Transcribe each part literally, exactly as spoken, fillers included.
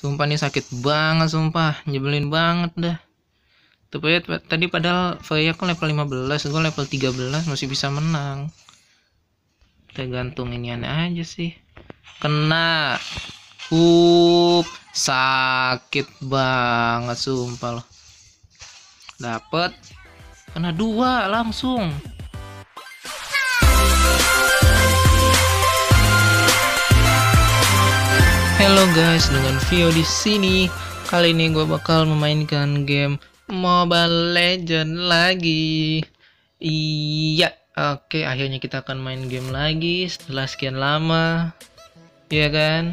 Sumpah nih sakit banget, sumpah nyebelin banget dah. Tuh ya, tadi padahal Freya kan level lima belas, gue level tiga belas masih bisa menang. Tergantung ini aneh aja sih. Kena. Up, sakit banget sumpah loh. Dapet. Kena dua langsung. Halo guys, dengan Vio di sini. Kali ini gue bakal memainkan game Mobile Legend lagi. Iya, oke, akhirnya kita akan main game lagi setelah sekian lama. Iya kan?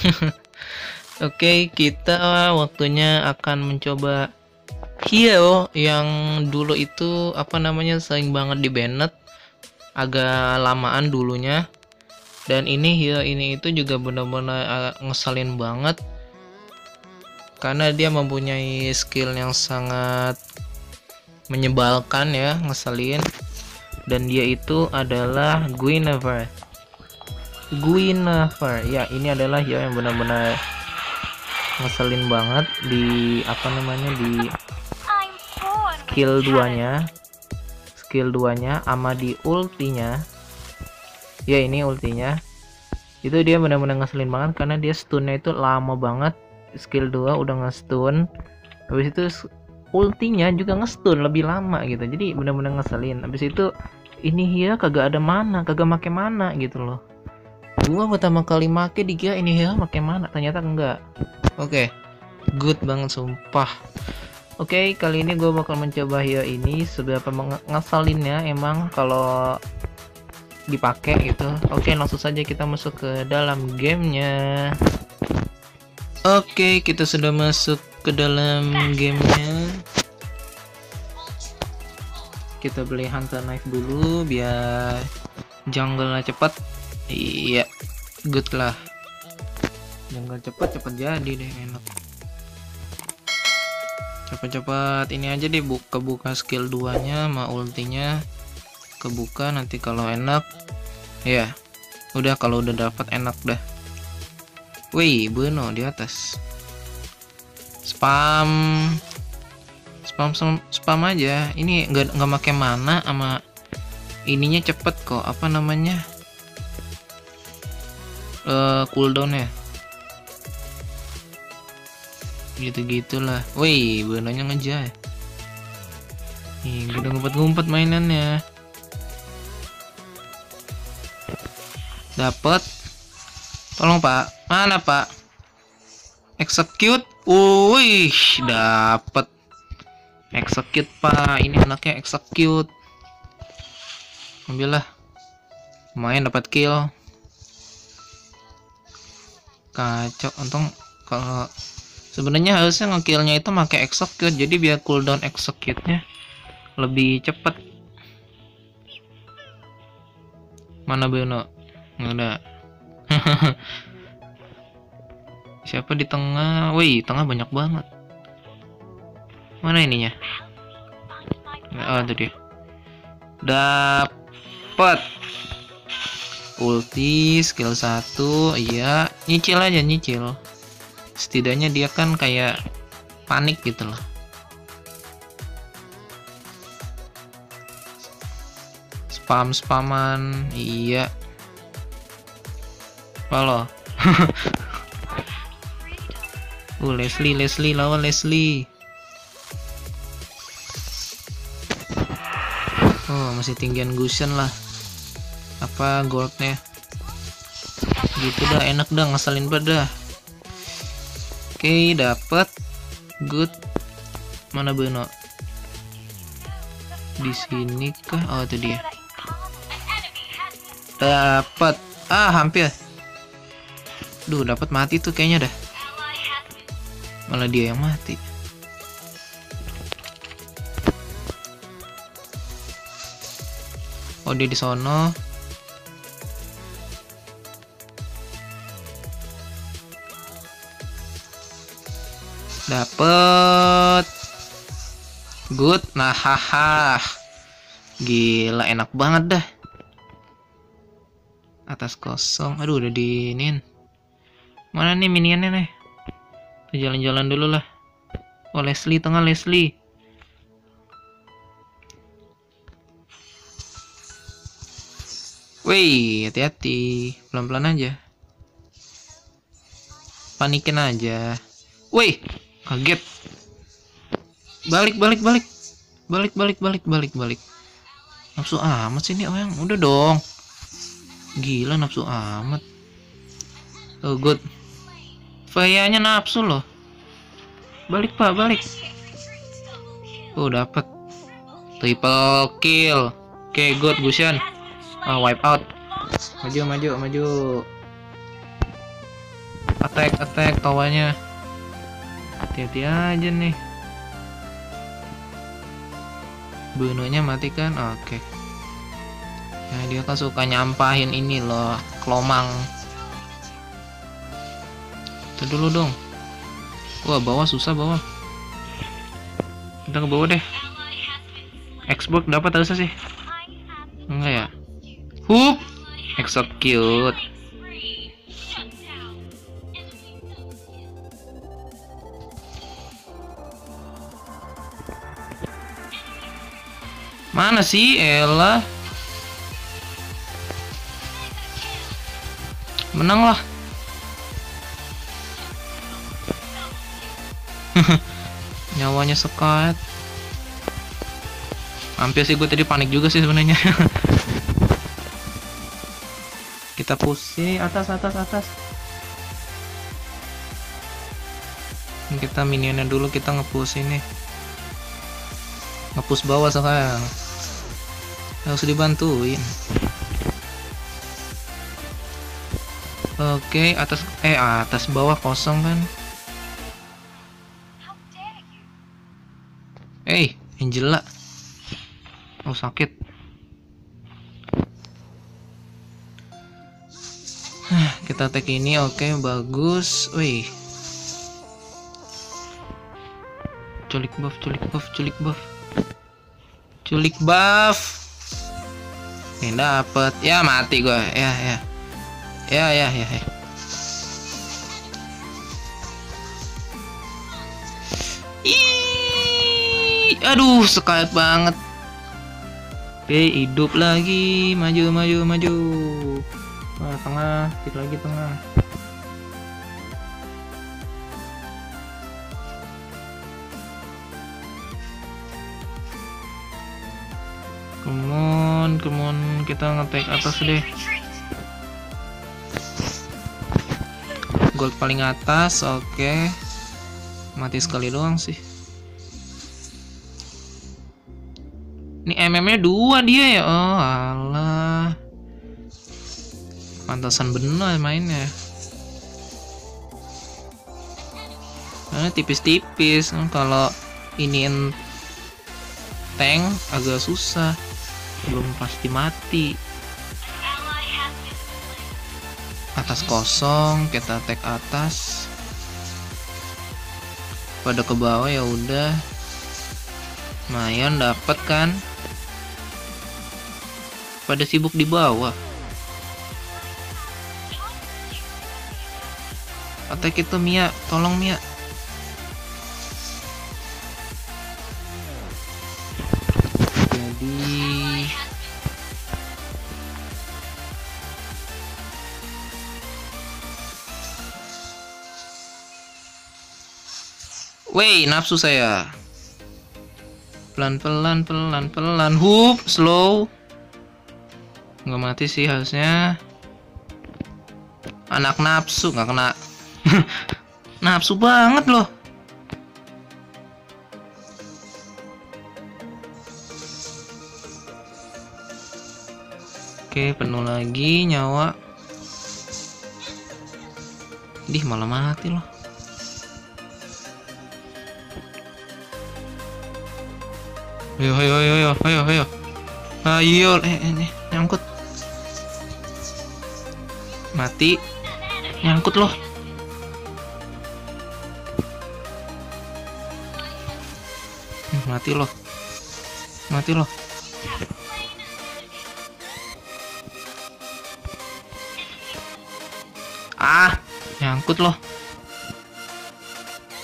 Oke, kita waktunya akan mencoba Hio yang dulu itu apa namanya sering banget di banned, agak lamaan dulunya. Dan ini Hio ini itu juga benar-benar ngeselin banget karena dia mempunyai skill yang sangat menyebalkan ya, ngeselin. Dan dia itu adalah Guinevere. Guinevere ya, ini adalah Hio yang benar-benar ngeselin banget di apa namanya di skill duanya, skill duanya sama di ultinya. Ya ini ultinya itu dia benar-benar ngeselin banget karena dia stunnya itu lama banget. Skill dua udah nge-stun, habis itu ultinya juga nge-stun lebih lama gitu, jadi benar-benar ngeselin. Habis itu ini ya kagak ada mana, kagak make mana gitu loh. Gua pertama kali make dikira ini ya make mana, ternyata enggak. Oke, okay. Good banget sumpah. Oke, okay, kali ini gue bakal mencoba Hio ini seberapa ngeselinnya emang kalau dipakai gitu. Oke, langsung saja kita masuk ke dalam gamenya. Oke, kita sudah masuk ke dalam gamenya. Kita beli hunter knife dulu biar jungle-nya cepat. Iya, good lah. Jungle cepat cepat jadi deh, enak. Cepat-cepat ini aja deh, buka buka skill duanya sama ultinya. Kebuka nanti kalau enak ya udah, kalau udah dapat enak dah. Wih, Bruno di atas. Spam spam spam, spam aja. Ini nggak nggak pakai mana sama ininya, cepet kok apa namanya uh, cooldown ya gitu gitulah. Wih, Brunonya ngejar. Ih, udah ngumpet-ngumpet mainannya. Dapat. Tolong Pak. Mana Pak? Execute. Wih, dapat. Execute Pak. Ini anaknya execute. Ambillah. Lumayan dapat kill. Kacau. Untung kalau sebenarnya harusnya ngekillnya itu pakai execute, jadi biar cooldown execute-nya lebih cepat. Mana Bruno? Nggak ada. Siapa di tengah? Wih, tengah banyak banget. Mana ininya? Oh, itu dia. Dapat ulti skill satu. Iya, nyicil aja, nyicil. Setidaknya dia kan kayak panik gitu loh. Spam-spaman. Iya. Halo. uh Leslie Leslie lawan Leslie. Oh, masih tinggian Gusion lah. Apa goldnya? Gitu dah, enak dah, ngeselin pada. Oke, okay, dapat. Good. Mana Bruno? Di sini kah? Oh, itu dia. Dapat. Ah, hampir. Duh, dapat mati tuh kayaknya dah. Malah dia yang mati. Oh, dia di sono. Dapat. Good. Nah, haha. Gila, enak banget dah. Atas kosong. Aduh, udah diinin. Mana nih minionnya nih? Jalan-jalan dulu lah. Oh, Leslie tengah, Leslie. Wih, hati-hati. Pelan-pelan aja. Panikin aja. Wih, kaget. Balik, balik, balik. Balik, balik, balik, balik, balik. Nafsu amat sih ini orang. Udah dong. Gila nafsu amat. Oh, good. Fayanya nafsu loh. Balik, Pak, balik. Oh, dapat. Triple kill. Oke, okay, good, Gusian. Ah, wipe out. Maju, maju, maju. Attack, attack tawanya. Hati-hati aja nih. Bunuhnya mati kan? Oke. Okay. Nah, dia kan suka nyampahin ini loh, kelomang. Itu dulu dong. Wah, bawah susah bawah. Kita ke bawah deh. Export dapat harusnya sih. Enggak ya? Hup, execute. Mana sih Ella? Menang lah. Nyawanya sekat. Hampir sih gue tadi panik juga sih sebenarnya. Kita push atas atas atas. Kita minionnya dulu, kita nge-push ini. Nge-push bawah sekarang. Harus dibantuin. Oke, atas eh atas bawah kosong kan. Eh, hey, Angela. Oh, sakit. Kita tag ini, oke, okay, bagus. Wih. Culik buff, culik buff, culik buff. Culik buff. Ini dapat. Ya, mati gua. Ya, ya. Ya, ya, ya, ya. Ih, aduh, sekayat banget. Oke, hidup lagi. Maju, maju, maju. Nah, tengah, kita lagi tengah. Come on, come on, kita nge-tag atas deh. Gold paling atas, oke. Okay. Mati sekali doang sih. Ini M M-nya dua dia ya. Oh, alah. Pantasan bener mainnya. Karena tipis-tipis. Kalau ini tank agak susah. Belum pasti mati. Atas kosong, kita tag atas. Pada ke bawah ya udah. Lumayan dapat kan. Pada sibuk di bawah. Attack itu Mia, tolong Mia. Jadi Wey, nafsu saya. Pelan-pelan, pelan-pelan. Hup, slow. Nggak mati sih harusnya. Anak nafsu, nggak kena. Nafsu banget loh. Oke, penuh lagi nyawa. Dih, malah mati loh. Ayo, ayo, ayo, ayo, ayo, ayo, ayo, eh, ini nyangkut, mati, nyangkut loh, mati loh, mati loh, ah, nyangkut loh,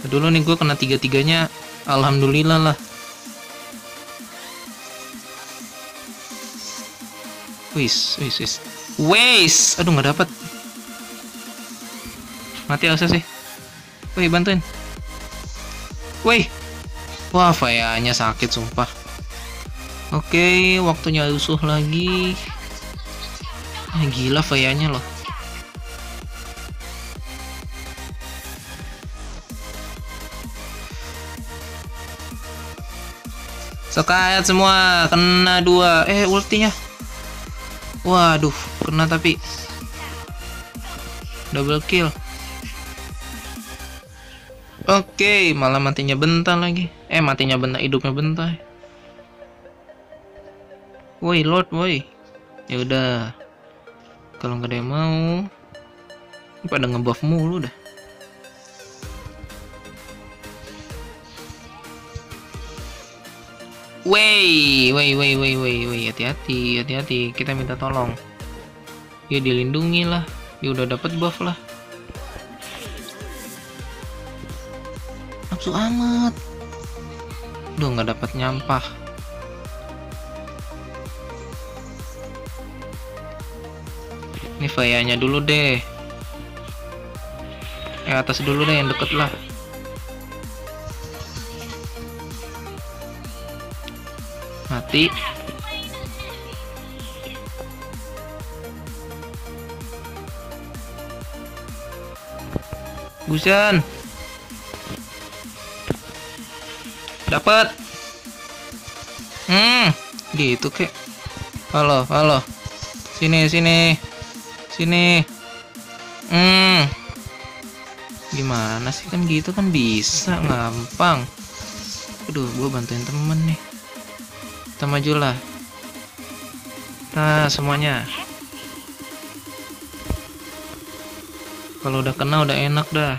Dulu nih gue kena tiga-tiganya, alhamdulillah lah. Wis, wis, wis. Wis, aduh nggak dapat. Mati Elsa sih. Wih, bantuin. Wih. Wah, Faya-nya sakit sumpah. Oke, waktunya rusuh lagi. Eh, gila Faya-nya loh. Sekayat semua, kena dua. Eh, ultinya. Waduh, kena tapi double kill. Oke, malah matinya bentar lagi. Eh, matinya bentar, hidupnya bentar. Woi, Lord, woi. Ya udah. Kalau nggak ada yang mau, pada ngebuff mulu dah. Wey, wey, wey, wey, wey, wey, hati-hati, hati-hati. Kita minta tolong. Ya dilindungi lah. Ya udah dapat buff lah. Nafsu amat. Duh, nggak dapat nyampah. Ini Faya-nya dulu deh. Eh, atas dulu deh yang deket lah. Mati. Busan. Dapat. Hmm, gitu kek. Halo, halo. Sini, sini. Sini. Hmm. Gimana sih, kan gitu kan bisa, gampang. Aduh, gua bantuin temen nih. Kita majulah. Nah, semuanya. Kalau udah kena udah enak dah.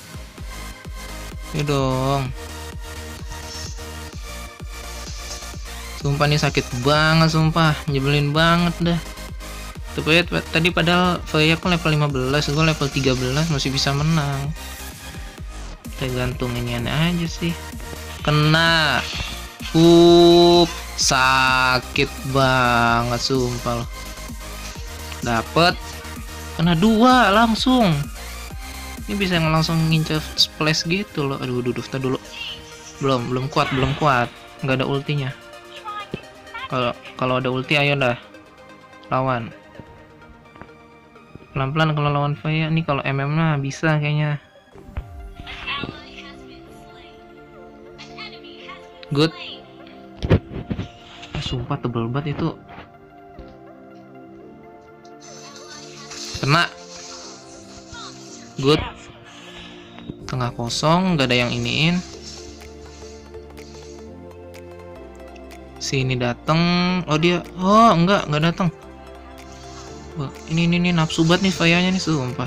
Ya dong. Sumpah nih sakit banget, sumpah. Nyebelin banget dah. Tapi tadi padahal Faya aku level lima belas, gue level tiga belas masih bisa menang. Tergantung ini aneh aja sih. Kena. Up, sakit banget sumpah loh. Dapet. Kena dua langsung. Ini bisa langsung ngincer splash gitu loh. Aduh, duduk dulu. Belum, belum kuat, belum kuat. Nggak ada ultinya. Kalau kalau ada ulti ayo dah. Lawan. Pelan-pelan kalau lawan Faya. Nih kalau M M nya bisa kayaknya. Good. Eh, sumpah tebel banget itu. Kena. Good. Tengah kosong, nggak ada yang iniin. Sini dateng. Oh dia. Oh enggak, nggak datang. Wah, ini ini ini nafsu banget nih Faya-nya nih sumpah.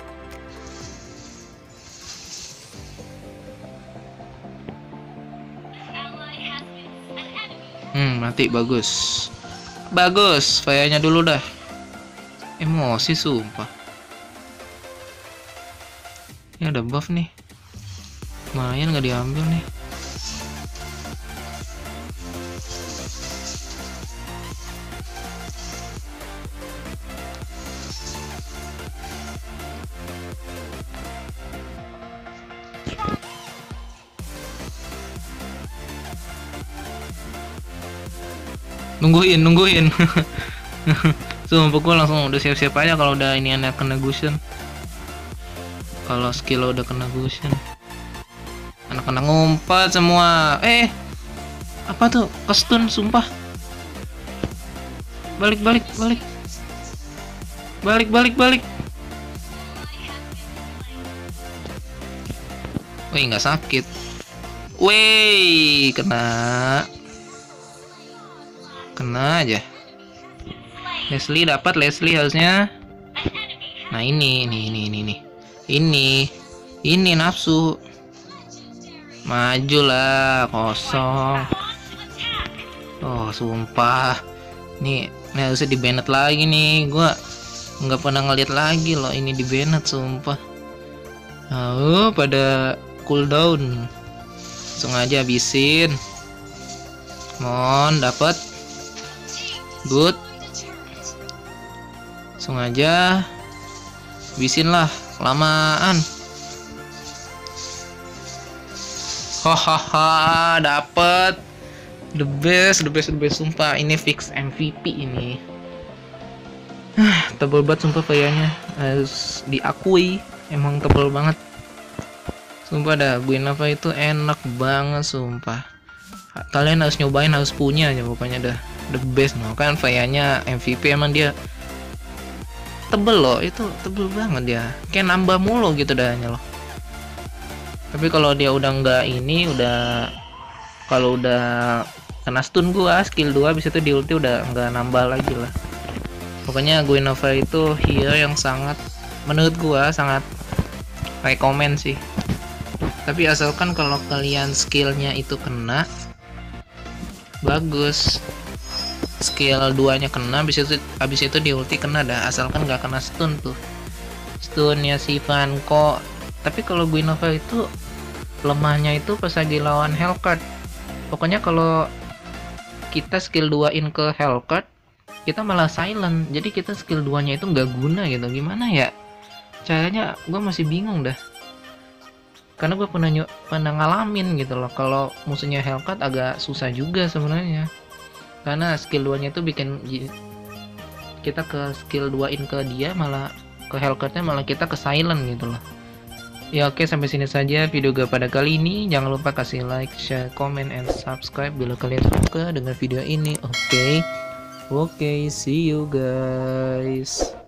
Hmm, mati, bagus. Bagus, Faya-nya dulu dah. Emosi sumpah. Ini ada buff nih. Lumayan nggak diambil nih. Nungguin, nungguin. Sumpah gue langsung udah siap-siap aja kalau udah ini anak kena Gusion. Kalau skill udah kena Gusion. Anak-anak ngumpet semua. Eh, apa tuh? Kestun, sumpah. Balik, balik, balik. Balik, balik, balik. Wih, nggak sakit. Wih, kena. Kena aja. Leslie dapat, Leslie harusnya. Nah ini, ini, ini, ini, ini, ini, ini nafsu. Majulah, kosong. Oh sumpah. Nih, ini harusnya di banned lagi nih. Gua nggak pernah ngeliat lagi loh ini di banned sumpah. Oh pada cooldown. Langsung aja habisin. Mon dapat. Good. Langsung aja habisin lah, kelamaan. Hahaha, dapat. The best, the best, the best, sumpah ini fix M V P ini. Tebel banget sumpah kayaknya, harus diakui emang tebel banget. Sumpah dah, Guinava itu enak banget sumpah. Kalian harus nyobain, harus punya aja pokoknya dah. The best no kan, kayaknya M V P emang dia tebel loh, itu tebel banget dia. Kayak nambah mulu gitu dahnya loh. Tapi kalau dia udah nggak ini, udah kalau udah kena stun gua skill dua bisa itu di ulti udah nggak nambah lagi lah. Pokoknya Guinava itu hero yang sangat, menurut gua sangat rekomen sih. Tapi asalkan kalau kalian skillnya itu kena, bagus. Skill duanya kena, habis itu habis itu di ulti kena dah, asalkan nggak kena stun tuh. Stunnya si Vanco. Tapi kalau Guinava itu lemahnya itu pas lagi lawan Hellcat. Pokoknya kalau kita skill dua-in ke Hellcat, kita malah silent. Jadi kita skill duanya itu nggak guna gitu. Gimana ya? Caranya gue masih bingung dah. Karena gue pernah pernah ngalamin gitu loh. Kalau musuhnya Hellcat agak susah juga sebenarnya. Karena skill duanya itu bikin kita ke skill dua-in ke dia, malah ke Hellcatnya malah kita ke silent gitu loh. Ya oke, sampai sini saja video gue pada kali ini. Jangan lupa kasih like, share, comment, and subscribe bila kalian suka dengan video ini. Oke, okay. Oke, okay, see you guys.